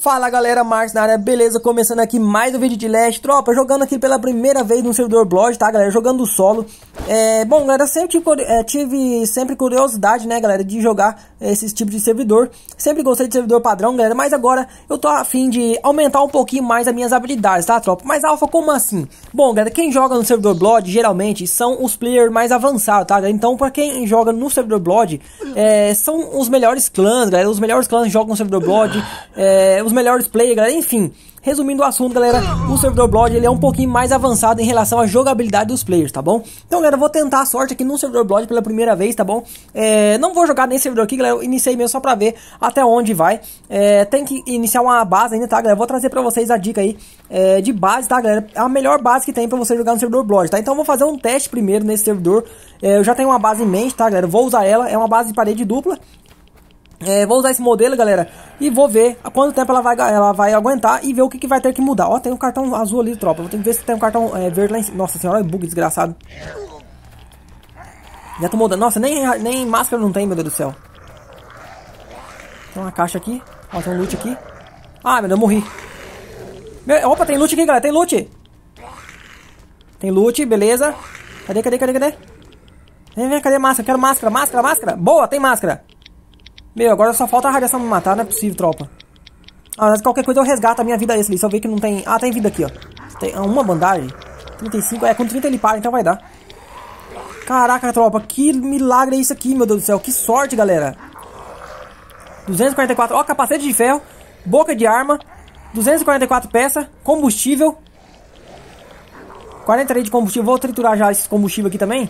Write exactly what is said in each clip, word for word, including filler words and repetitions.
Fala galera, Marcos na área, beleza? Começando aqui mais um vídeo de Last. Tropa, jogando aqui pela primeira vez no servidor Blood, tá galera? Jogando solo. É, bom galera, sempre tive, é, tive sempre curiosidade, né galera, de jogar esses tipos de servidor. Sempre gostei de servidor padrão, galera, mas agora eu tô a fim de aumentar um pouquinho mais as minhas habilidades, tá tropa? Mas Alpha, como assim? Bom galera, quem joga no servidor Blood geralmente são os players mais avançados, tá galera? Então pra quem joga no servidor Blood, é, são os melhores clãs, galera. Os melhores clãs jogam no servidor Blood, é, os melhores players, galera, enfim. Resumindo o assunto, galera, o servidor Blood ele é um pouquinho mais avançado em relação à jogabilidade dos players, tá bom? Então, galera, eu vou tentar a sorte aqui no servidor Blood pela primeira vez, tá bom? É, não vou jogar nesse servidor aqui, galera, eu iniciei mesmo só pra ver até onde vai. É, tem que iniciar uma base ainda, tá, galera? Eu vou trazer pra vocês a dica aí é, de base, tá, galera? É a melhor base que tem pra você jogar no servidor Blood, tá? Então, eu vou fazer um teste primeiro nesse servidor. É, eu já tenho uma base em mente, tá, galera? Eu vou usar ela, é uma base de parede dupla. É, vou usar esse modelo, galera, e vou ver há quanto tempo ela vai, ela vai aguentar e ver o que, que vai ter que mudar. Ó, tem um cartão azul ali, tropa. Vou ter que ver se tem um cartão é, verde lá em cima. Nossa senhora, é bug desgraçado. Já tô mudando. Nossa, nem, nem máscara não tem, meu Deus do céu. Tem uma caixa aqui. Ó, tem um loot aqui. Ah, meu Deus, eu morri. Meu, opa, tem loot aqui, galera, tem loot. Tem loot, beleza. Cadê, cadê, cadê, cadê? Vem, vem, cadê a máscara? Quero máscara, máscara, máscara. Boa, tem máscara. Meu, agora só falta a radiação me matar, não é possível, tropa. Ah, mas qualquer coisa eu resgato a minha vida esse ali, só ver que não tem... Ah, tem vida aqui, ó. Tem uma bandagem. trinta e cinco, é, com trinta ele para, então vai dar. Caraca, tropa, que milagre é isso aqui, meu Deus do céu. Que sorte, galera. duzentos e quarenta e quatro, ó, capacete de ferro. Boca de arma. duzentos e quarenta e quatro peças. Combustível. quarenta e três de combustível, vou triturar já esse combustível aqui também.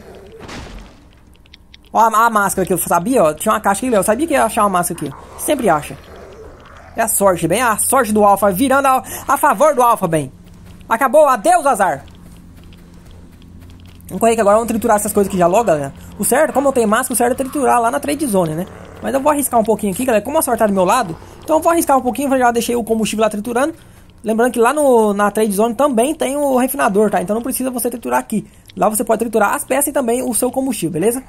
Ó a, a máscara que eu sabia, ó. Tinha uma caixa aqui, eu sabia que ia achar uma máscara aqui. Sempre acha. É a sorte, bem. A sorte do Alpha. Virando a, a favor do Alpha, bem. Acabou. Adeus, azar. Vamos correr que agora vamos triturar essas coisas aqui já logo, galera. O certo, como eu tenho máscara, o certo é triturar lá na trade zone, né? Mas eu vou arriscar um pouquinho aqui, galera. Como a sorte tá do meu lado, então eu vou arriscar um pouquinho. Eu já deixei o combustível lá triturando. Lembrando que lá no, na trade zone também tem o refinador, tá? Então não precisa você triturar aqui. Lá você pode triturar as peças e também o seu combustível, beleza?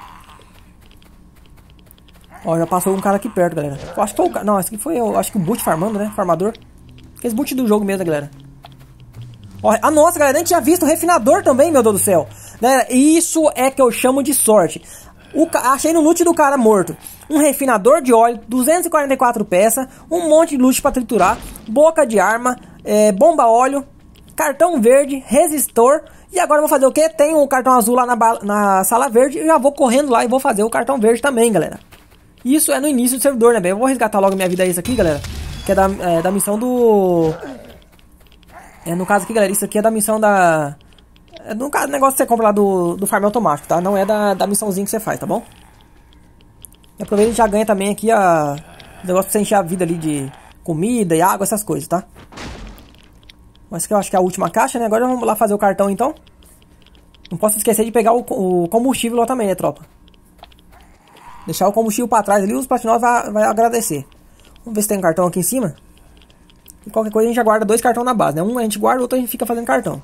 Ó, já passou um cara aqui perto, galera. Eu acho que foi o cara. Não, esse aqui foi eu. Acho que o boot farmando, né? Farmador. Aqueles boot do jogo mesmo, galera. Ó, ah, nossa, galera. Nem tinha visto o refinador também, meu Deus do céu. Galera, isso é que eu chamo de sorte. O, achei no loot do cara morto. Um refinador de óleo, duzentos e quarenta e quatro peças. Um monte de loot pra triturar. Boca de arma. É, bomba óleo. Cartão verde. Resistor. E agora eu vou fazer o quê? Tem o cartão azul lá na, na sala verde. Eu já vou correndo lá e vou fazer o cartão verde também, galera. Isso é no início do servidor, né, bem? Eu vou resgatar logo minha vida isso aqui, galera. Que é da, é, da missão do... É, no caso aqui, galera, isso aqui é da missão da... É no caso, negócio que você compra lá do, do farm automático, tá? Não é da, da missãozinha que você faz, tá bom? E aproveita e já ganha também aqui a... O negócio pra você encher a vida ali de comida e água, essas coisas, tá? Mas que eu acho que é a última caixa, né? Agora vamos lá fazer o cartão, então. Não posso esquecer de pegar o, o combustível lá também, né, tropa? Deixar o combustível pra trás ali, os platinosos vai, vai agradecer. Vamos ver se tem um cartão aqui em cima. E qualquer coisa a gente já guarda dois cartões na base, né? Um a gente guarda, o outro a gente fica fazendo cartão.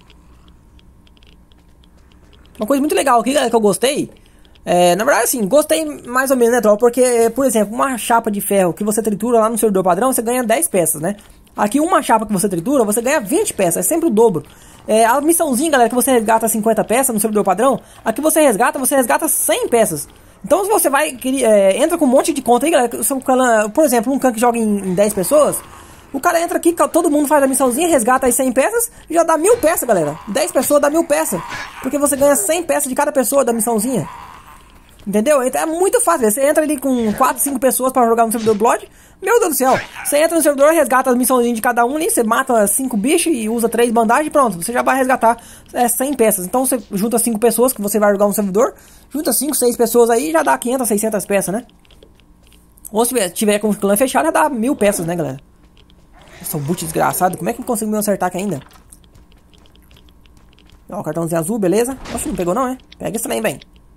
Uma coisa muito legal aqui, galera, que eu gostei. É, na verdade, assim, gostei mais ou menos, né, tropa? Porque, por exemplo, uma chapa de ferro que você tritura lá no servidor padrão, você ganha dez peças, né? Aqui, uma chapa que você tritura, você ganha vinte peças. É sempre o dobro. É, a missãozinha, galera, que você resgata cinquenta peças no servidor padrão, aqui você resgata, você resgata cem peças. Então, se você vai, é, entra com um monte de conta aí, galera, por exemplo, um clã que joga em, em dez pessoas, o cara entra aqui, todo mundo faz a missãozinha, resgata as cem peças, e já dá mil peças, galera. dez pessoas dá mil peças, porque você ganha cem peças de cada pessoa da missãozinha. Entendeu? Então é muito fácil, você entra ali com quatro, cinco pessoas para jogar no servidor Blood, meu Deus do céu, você entra no servidor, resgata as missãozinhas de cada um ali, você mata cinco bichos e usa três bandagens e pronto, você já vai resgatar é, cem peças. Então você junta cinco pessoas que você vai jogar no servidor, junta cinco, seis pessoas aí e já dá quinhentas, seiscentas peças, né? Ou se tiver com o clã fechado, já dá mil peças, né, galera? Eu sou um boot desgraçado, como é que eu consigo me acertar aqui ainda? Ó, o cartãozinho azul, beleza? Oxe, não pegou não, é? Pega isso também, bem.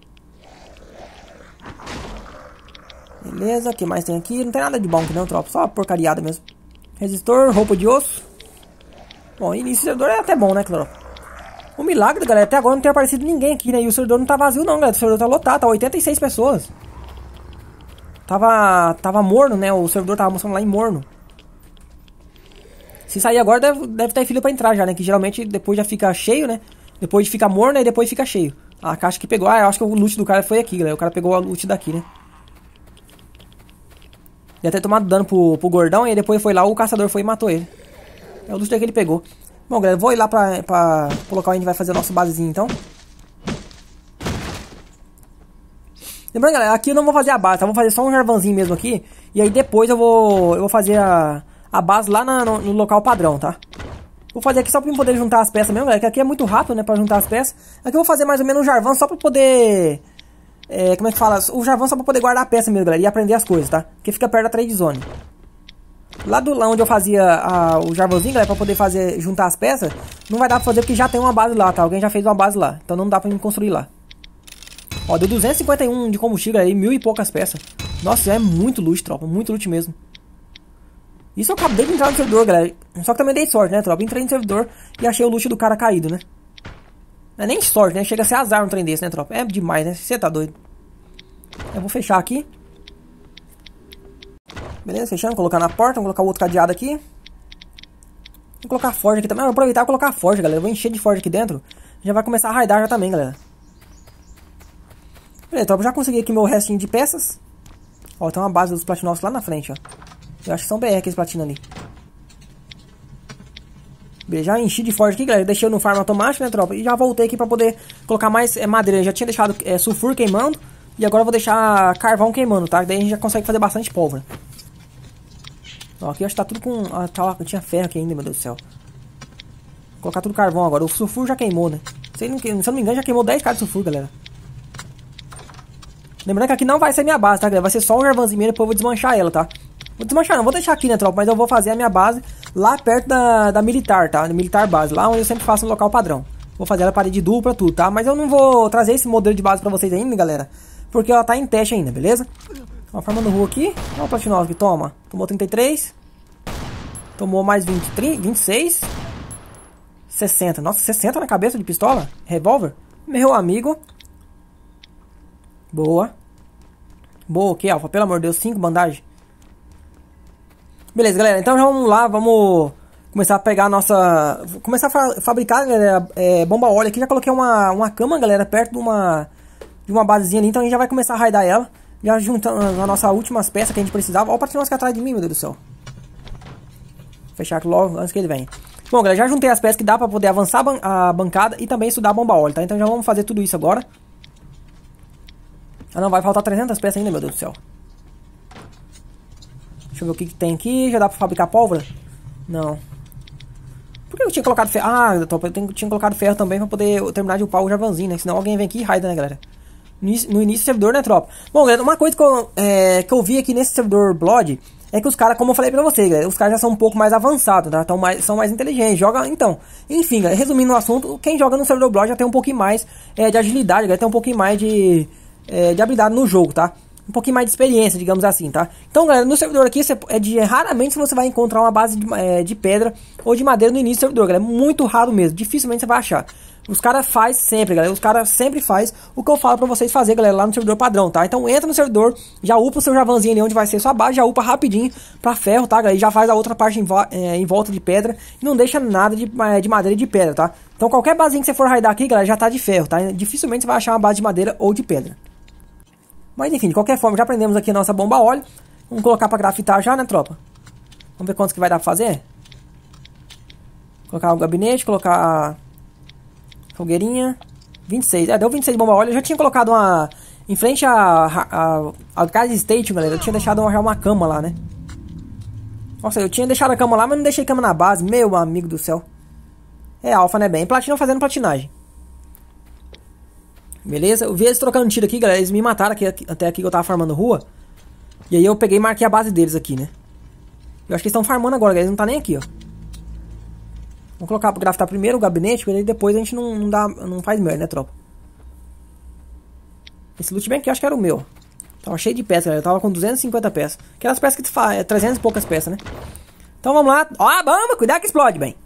Beleza, o que mais tem aqui? Não tem nada de bom aqui não, tropa. Só porcariada mesmo. Resistor, roupa de osso. Bom, início do servidor é até bom, né, tropa? O milagre, galera, até agora não tem aparecido ninguém aqui, né? E o servidor não tá vazio não, galera. O servidor tá lotado, tá oitenta e seis pessoas. Tava, tava morno, né? O servidor tava mostrando lá em morno. Se sair agora, deve, deve ter fila pra entrar já, né? Que geralmente depois já fica cheio, né? Depois fica morno e depois fica cheio. A caixa que pegou... Ah, eu acho que o loot do cara foi aqui, galera. O cara pegou o loot daqui, né? Ia ter tomado dano pro, pro gordão e depois foi lá, o caçador foi e matou ele. É o loot daqui que ele pegou. Bom, galera, vou ir lá pra, pra, pro local onde a gente vai fazer o nosso basezinho, então. Lembrando, galera, aqui eu não vou fazer a base, tá? Vou fazer só um jarvanzinho mesmo aqui. E aí depois eu vou, eu vou fazer a, a base lá na, no, no local padrão, tá? Vou fazer aqui só pra poder juntar as peças mesmo, galera. Que aqui é muito rápido, né, pra juntar as peças. Aqui eu vou fazer mais ou menos um jarvão só pra poder... É, como é que fala? O jarvão só pra poder guardar a peça mesmo, galera. E aprender as coisas, tá? Que fica perto da trade zone. Lá do lá onde eu fazia a, o jarvãozinho, galera, pra poder fazer, juntar as peças, não vai dar pra fazer porque já tem uma base lá, tá? Alguém já fez uma base lá. Então não dá pra me construir lá. Ó, deu duzentos e cinquenta e um de combustível aí, mil e poucas peças. Nossa, é muito loot, tropa. Muito loot mesmo. Isso eu acabei de entrar no servidor, galera. Só que também dei sorte, né, tropa? Entrei no servidor e achei o loot do cara caído, né? Não é nem sorte, né? Chega a ser azar um trem desse, né, tropa? É demais, né? Você tá doido. Eu vou fechar aqui. Beleza, fechando. Colocar na porta. Vou colocar o outro cadeado aqui. Vou colocar a forja aqui também. Vou aproveitar e colocar a forja, galera. Vou encher de forja aqui dentro. Já vai começar a raidar já também, galera. Beleza, tropa. Já consegui aqui meu restinho de peças. Ó, tem uma base dos platinovos lá na frente, ó. Eu acho que são B R aqueles platinos ali. Beleza, já enchi de forja aqui, galera. Deixei no farm automático, né, tropa? E já voltei aqui pra poder colocar mais é, madeira. Já tinha deixado é, sulfur queimando. E agora eu vou deixar carvão queimando, tá? Daí a gente já consegue fazer bastante pólvora. Ó, aqui eu acho que tá tudo com... Ah, tá, tinha ferro aqui ainda, meu Deus do céu. Vou colocar tudo carvão agora. O sulfur já queimou, né? Se eu não, se eu não me engano, já queimou dez caras de sulfur, galera. Lembrando que aqui não vai ser minha base, tá, galera? Vai ser só um jarvanzinho mesmo, depois eu vou desmanchar ela, tá? Vou desmanchar não, vou deixar aqui, né, tropa? Mas eu vou fazer a minha base lá perto da, da militar, tá? Da militar base, lá onde eu sempre faço no local padrão. Vou fazer ela parede dupla, tudo, tá? Mas eu não vou trazer esse modelo de base pra vocês ainda, galera. Porque ela tá em teste ainda, beleza? Ó, formando rua aqui. Olha o platinose que toma. Tomou trinta e três. Tomou mais vinte, trinta, vinte e seis. sessenta. Nossa, sessenta na cabeça de pistola? Revólver? Meu amigo. Boa. Boa, ok, Alfa. Pelo amor de Deus, cinco bandagem. Beleza, galera. Então já vamos lá, vamos começar a pegar a nossa... Começar a fa fabricar, galera, é, bomba óleo aqui. Já coloquei uma, uma cama, galera, perto de uma... De uma basezinha ali, então a gente já vai começar a raidar ela. Já juntando as nossas últimas peças que a gente precisava. Olha o patrão que atrás de mim, meu Deus do céu. Vou fechar aqui logo antes que ele venha. Bom, galera, já juntei as peças que dá pra poder avançar a, ban a bancada e também estudar a bomba óleo, tá? Então já vamos fazer tudo isso agora. Ah, não, vai faltar trezentas peças ainda, meu Deus do céu. Deixa eu ver o que, que tem aqui. Já dá pra fabricar pólvora? Não. Por que eu tinha colocado ferro? Ah, eu tinha colocado ferro também pra poder terminar de upar o jarvanzinho, né? Senão alguém vem aqui e raida, né, galera? No início do servidor, né, tropa? Bom, galera, uma coisa que eu, é, que eu vi aqui nesse servidor Blood é que os caras, como eu falei pra vocês, galera, os caras já são um pouco mais avançados, tá? Tão mais, são mais inteligentes, joga, então, enfim, galera, resumindo o assunto, quem joga no servidor Blood já tem um pouquinho mais é, de agilidade, galera, tem um pouquinho mais de, é, de habilidade no jogo, tá? Um pouquinho mais de experiência, digamos assim, tá? Então, galera, no servidor aqui, você, é de, raramente você vai encontrar uma base de, é, de pedra ou de madeira no início do servidor, galera, é muito raro mesmo, dificilmente você vai achar. Os caras faz sempre, galera. Os caras sempre faz o que eu falo pra vocês fazer, galera, lá no servidor padrão, tá? Então entra no servidor, já upa o seu javanzinho ali onde vai ser sua base, já upa rapidinho pra ferro, tá, galera? E já faz a outra parte em, vo é, em volta de pedra e não deixa nada de, é, de madeira e de pedra, tá? Então qualquer basinha que você for raidar aqui, galera, já tá de ferro, tá? Dificilmente você vai achar uma base de madeira ou de pedra. Mas enfim, de qualquer forma, já aprendemos aqui a nossa bomba óleo. Vamos colocar pra grafitar já, né, tropa? Vamos ver quantos que vai dar pra fazer. Colocar o gabinete, colocar... Fogueirinha, vinte e seis, é, deu vinte e seis bomba óleo. Eu já tinha colocado uma, em frente a, a, a Gas Station, galera, eu tinha deixado uma, uma cama lá, né. Nossa, eu tinha deixado a cama lá, mas não deixei cama na base, meu amigo do céu. É alfa, né, bem, platina fazendo platinagem. Beleza, eu vi eles trocando tiro aqui, galera, eles me mataram aqui, aqui, até aqui que eu tava farmando rua. E aí eu peguei e marquei a base deles aqui, né. Eu acho que eles estão farmando agora, galera, eles não tá nem aqui, ó. Vamos colocar para grafitar primeiro o gabinete, porque depois a gente não, não, dá, não faz merda, né, tropa? Esse loot bem aqui eu acho que era o meu. Tava cheio de peças, galera. Eu tava com duzentas e cinquenta peças. Aquelas peças que tu faz, é trezentas e poucas peças, né? Então vamos lá. Ó a bomba, cuidado que explode, bem.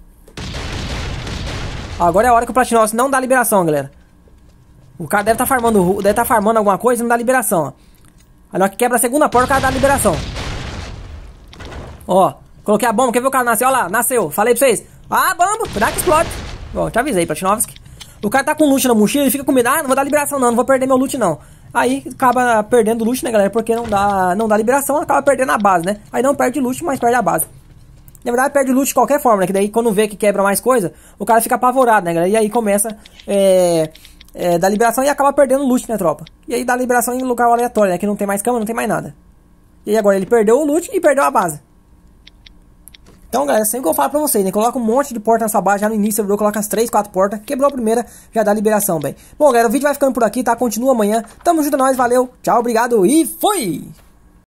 Ó, agora é a hora que o Platinose não dá liberação, galera. O cara deve estar tá farmando, deve tá farmando alguma coisa e não dá liberação, ó. A hora que quebra a segunda porta, o cara dá liberação. Ó, Coloquei a bomba, quer ver o cara nascer? Olha lá, nasceu. Falei pra vocês. Ah, bomba, cuidado que explode. Bom, te avisei, Platinovski. O cara tá com loot na mochila, ele fica com medo. Ah, não vou dar liberação não, não vou perder meu loot não. Aí acaba perdendo loot, né, galera? Porque não dá, não dá liberação, acaba perdendo a base, né? Aí não perde loot, mas perde a base. Na verdade, perde loot de qualquer forma, né? Que daí quando vê que quebra mais coisa, o cara fica apavorado, né, galera? E aí começa é, é, dar liberação e acaba perdendo loot, né, tropa? E aí dá liberação em lugar aleatório, né? Que não tem mais cama, não tem mais nada. E aí agora ele perdeu o loot e perdeu a base. Então, galera, sempre que eu falo pra vocês, né? Coloca um monte de porta nessa base já no início, eu coloco as três, quatro portas. Quebrou a primeira, já dá liberação, bem. Bom, galera, o vídeo vai ficando por aqui, tá? Continua amanhã. Tamo junto a nós, valeu, tchau, obrigado e fui!